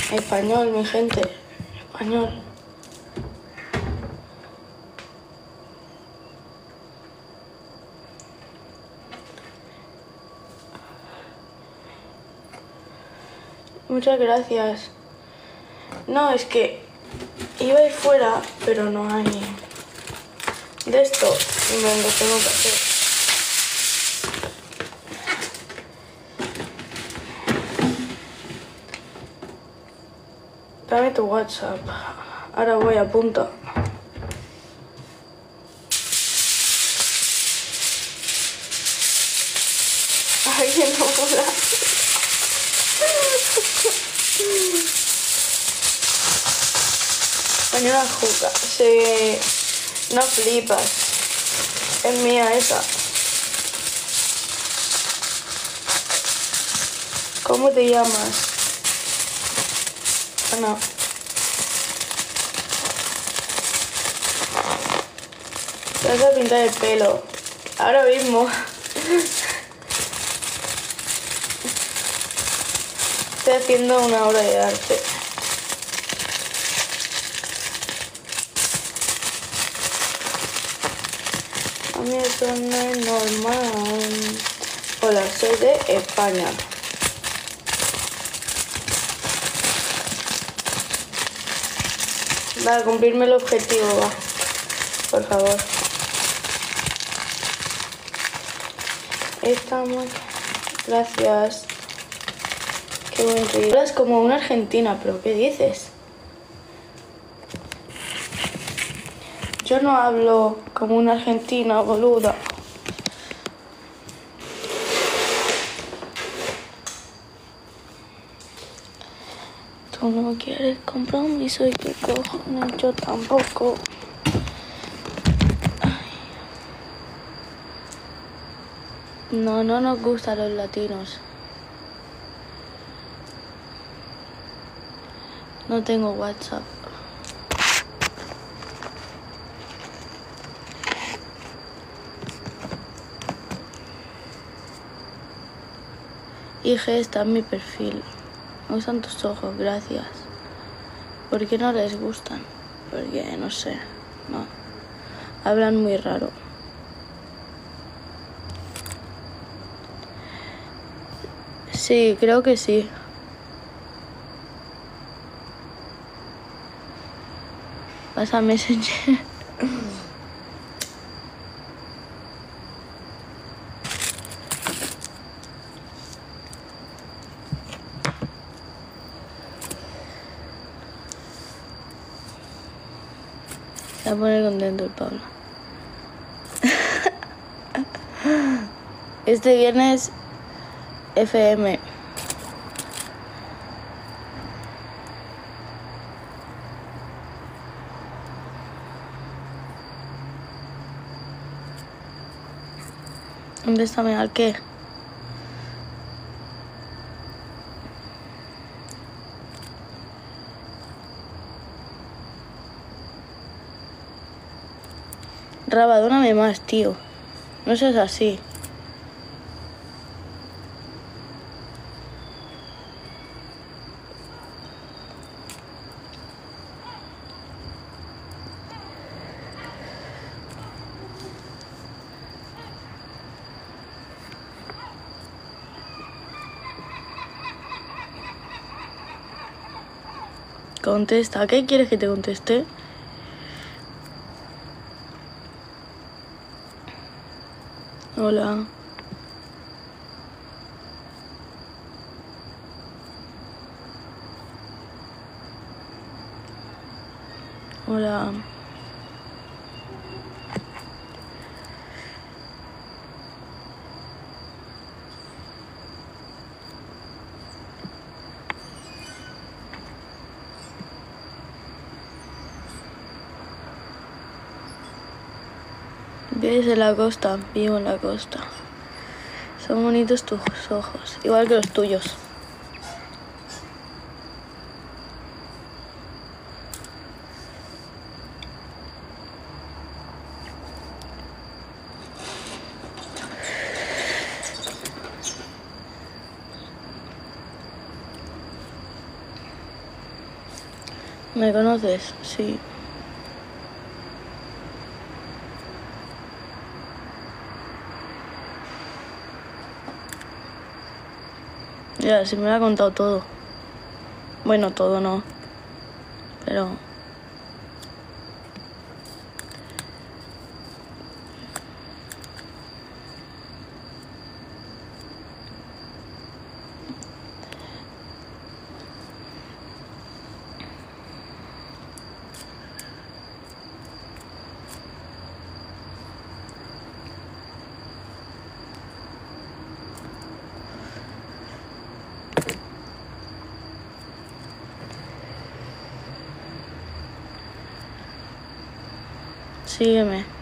Español, mi gente. Español. Muchas gracias. No, es que iba a ir fuera, pero no hay de esto y me lo tengo que hacer. Dame tu WhatsApp. Ahora voy a punto. Alguien no mola. Mañana juca. Sí. No flipas. Es mía esa. ¿Cómo te llamas? No. Te vas a pintar el pelo. Ahora mismo. Estoy haciendo una obra de arte. A mí eso no es normal. Hola, soy de España. Va a cumplirme el objetivo, va. Por favor. Estamos. Gracias. Qué buen río. Hablas como una argentina, pero ¿qué dices? Yo no hablo como una argentina, boluda. Tú no quieres compromiso y qué cojones, yo tampoco. Ay. No nos gustan los latinos. No tengo WhatsApp. Hija, está en mi perfil. Me gustan tus ojos, gracias. ¿Por qué no les gustan? Porque, no sé, no. Hablan muy raro. Sí, creo que sí. Pasa Messenger. Se va a poner contento el Pablo. Este viernes FM. ¿Dónde está mi al qué? Raba, dóname más, tío. No seas así. Contesta. ¿Qué quieres que te conteste? Hola. Hola. ¿Vives en la costa? Vivo en la costa. Son bonitos tus ojos, igual que los tuyos. ¿Me conoces? Sí. Ya, se me lo ha contado todo. Bueno, todo no. Pero... sígueme.